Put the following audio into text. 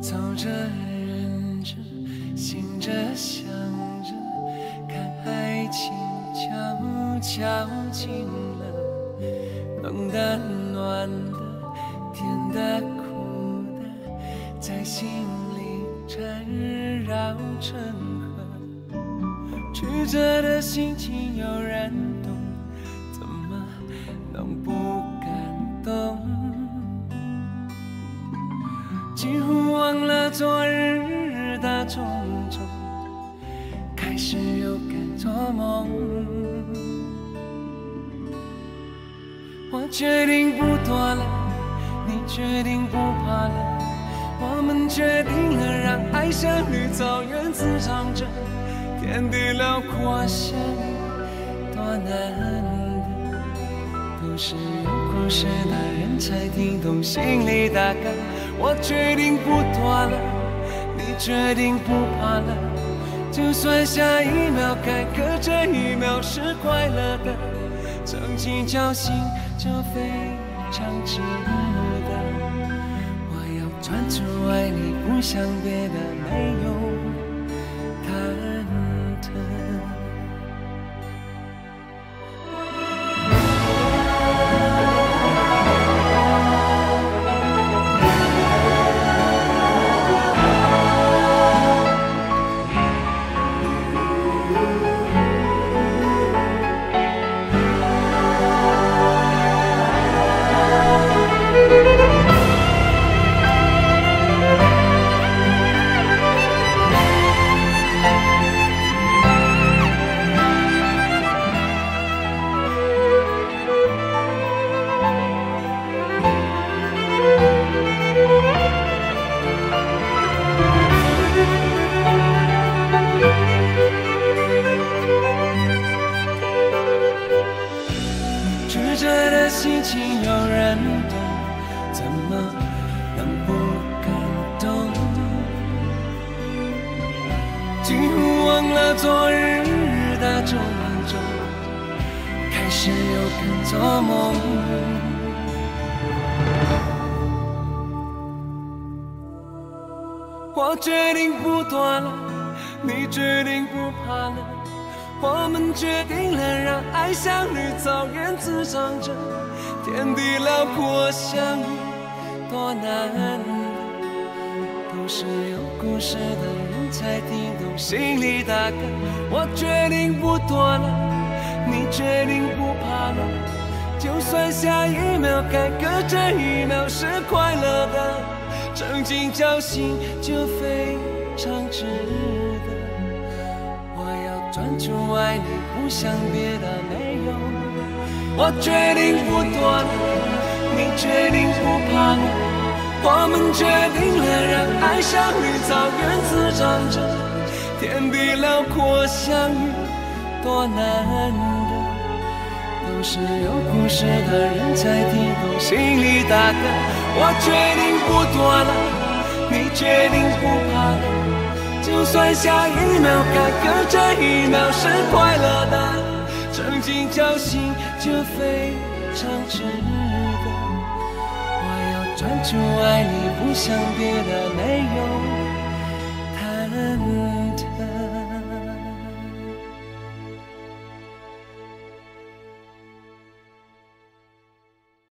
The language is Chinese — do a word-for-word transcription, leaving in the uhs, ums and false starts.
走着忍着，醒着想着，看爱情悄悄近了，冷的暖的，甜的苦的，在心里缠绕成河。曲折的心情有人懂，怎么能不感动？几乎忘了昨日的种种，开始又敢做梦。我决定不躲了，你决定不怕了，我们决定了让爱像绿草原滋长着，天地辽阔相遇多难得，都是有故事的人才听懂心里大概。我决定不躲了，你决定不怕了，就算下一秒该隔这一秒是快乐的，曾经侥幸就非常值得。我要专注爱你，不想别的，没有忐忑。曲折的心情有人懂，怎么能不感动？几乎忘了昨日的种种，开始又敢做梦。我决定不躲了，你决定不怕了，我们决定了让爱像绿草原滋长着，天地辽阔相遇多难得，都是有故事的人才听懂心里大概。我决定不躲了，你决定不怕了，就算下一秒该隔这一秒是快乐的，曾经侥幸就非常值得。专注爱你，不想别的，没有。我决定不躲了，你决定不怕了，我们决定了让爱像绿草原滋长着，天地辽阔相遇多难得，都是有故事的人才听懂心里大概。我决定不躲了，你决定不怕了，就算下一秒该隔这一秒是快乐的，曾经侥幸就非常值得。我要专注爱你，不想别的，没有